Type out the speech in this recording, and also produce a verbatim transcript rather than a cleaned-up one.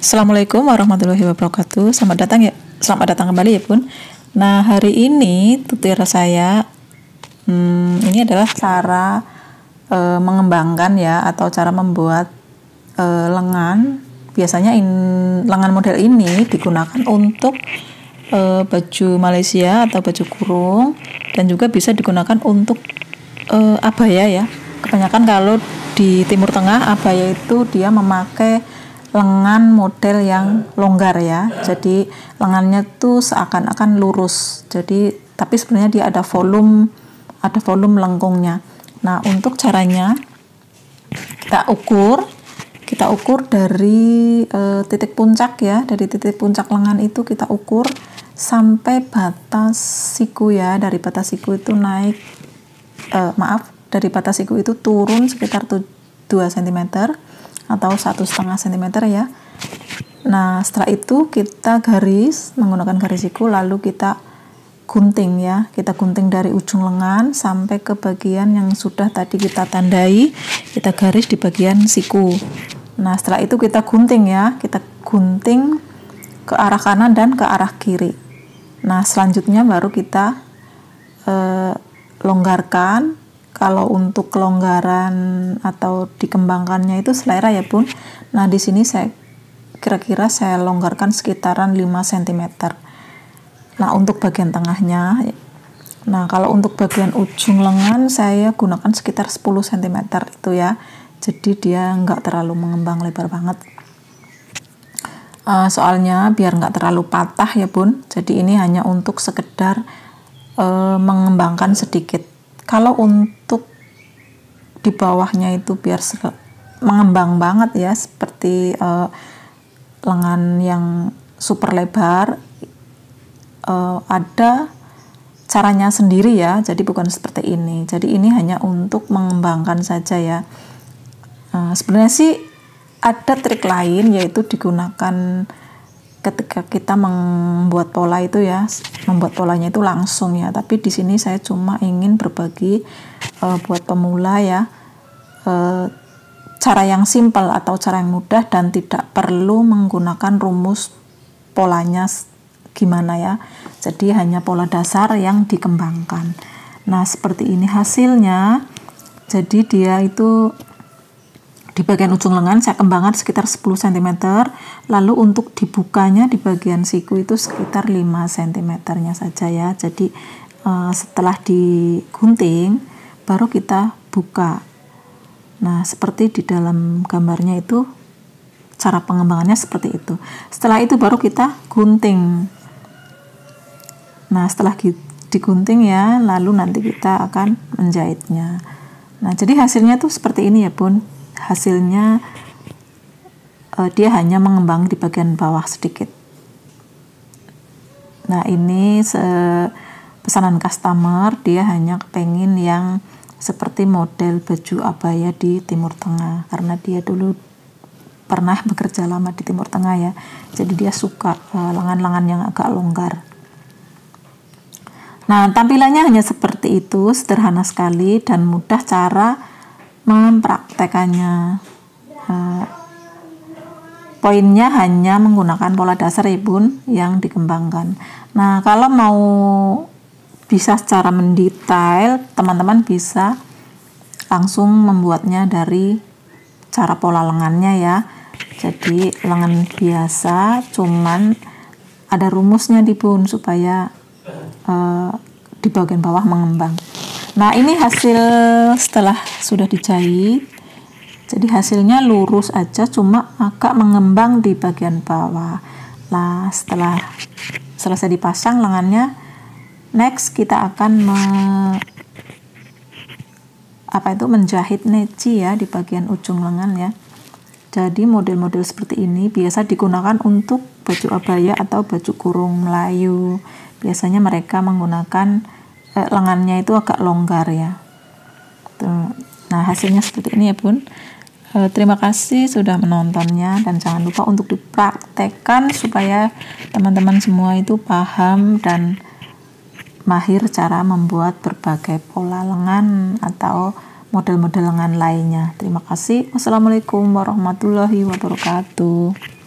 Assalamualaikum warahmatullahi wabarakatuh. Selamat datang ya, selamat datang kembali ya Bun. Nah hari ini tutorial saya hmm, ini adalah cara e, mengembangkan ya atau cara membuat e, lengan. Biasanya in, lengan model ini digunakan untuk e, baju Malaysia atau baju kurung, dan juga bisa digunakan untuk e, abaya ya. Kebanyakan kalau di Timur Tengah abaya itu dia memakai lengan model yang longgar ya, jadi lengannya tuh seakan-akan lurus, jadi tapi sebenarnya dia ada volume ada volume lengkungnya. Nah untuk caranya kita ukur kita ukur dari e, titik puncak ya, dari titik puncak lengan itu kita ukur sampai batas siku ya. Dari batas siku itu naik e, maaf dari batas siku itu turun sekitar dua sentimeter atau satu setengah sentimeter ya. Nah setelah itu kita garis menggunakan garis siku, lalu kita gunting ya, kita gunting dari ujung lengan sampai ke bagian yang sudah tadi kita tandai, kita garis di bagian siku. Nah setelah itu kita gunting ya, kita gunting ke arah kanan dan ke arah kiri. Nah selanjutnya baru kita eh, longgarkan. Kalau untuk kelonggaran atau dikembangkannya itu selera ya Bun. Nah di sini saya kira-kira saya longgarkan sekitaran lima sentimeter. Nah untuk bagian tengahnya, nah kalau untuk bagian ujung lengan saya gunakan sekitar sepuluh sentimeter itu ya. Jadi dia nggak terlalu mengembang lebar banget. Uh, soalnya biar nggak terlalu patah ya Bun. Jadi ini hanya untuk sekedar uh, mengembangkan sedikit. Kalau untuk di bawahnya itu biar mengembang banget ya, seperti uh, lengan yang super lebar, uh, ada caranya sendiri ya, jadi bukan seperti ini. Jadi ini hanya untuk mengembangkan saja ya. Uh, sebenarnya sih ada trik lain, yaitu digunakan ketika kita membuat pola itu ya, membuat polanya itu langsung ya. Tapi di sini saya cuma ingin berbagi uh, buat pemula ya, uh, cara yang simpel atau cara yang mudah dan tidak perlu menggunakan rumus polanya gimana ya. Jadi hanya pola dasar yang dikembangkan. Nah seperti ini hasilnya. Jadi dia itu di bagian ujung lengan saya kembangkan sekitar sepuluh sentimeter, lalu untuk dibukanya di bagian siku itu sekitar lima sentimeter-nya saja ya. Jadi uh, setelah digunting baru kita buka. Nah seperti di dalam gambarnya itu, cara pengembangannya seperti itu. Setelah itu baru kita gunting. Nah setelah digunting ya, lalu nanti kita akan menjahitnya. Nah jadi hasilnya tuh seperti ini ya Bun. Hasilnya uh, dia hanya mengembang di bagian bawah sedikit. Nah ini pesanan customer, dia hanya pengen yang seperti model baju abaya di Timur Tengah, karena dia dulu pernah bekerja lama di Timur Tengah ya, jadi dia suka uh, lengan-lengan yang agak longgar. Nah tampilannya hanya seperti itu, sederhana sekali dan mudah cara mempraktekannya. Uh, poinnya hanya menggunakan pola dasar ya Bun yang dikembangkan. Nah kalau mau bisa secara mendetail, teman-teman bisa langsung membuatnya dari cara pola lengannya ya. Jadi lengan biasa, cuman ada rumusnya di Bun supaya uh, di bagian bawah mengembang. Nah ini hasil setelah sudah dijahit. Jadi hasilnya lurus aja, cuma agak mengembang di bagian bawah. Nah setelah selesai dipasang lengannya, next kita akan me, apa itu menjahit neci ya di bagian ujung lengan ya. Jadi model-model seperti ini biasa digunakan untuk baju abaya atau baju kurung Melayu. Biasanya mereka menggunakan Eh, lengannya itu agak longgar ya. Tuh. Nah hasilnya seperti ini ya Bun. Eh, terima kasih sudah menontonnya, dan jangan lupa untuk dipraktekkan supaya teman-teman semua itu paham dan mahir cara membuat berbagai pola lengan atau model-model lengan lainnya. Terima kasih. Wassalamualaikum warahmatullahi wabarakatuh.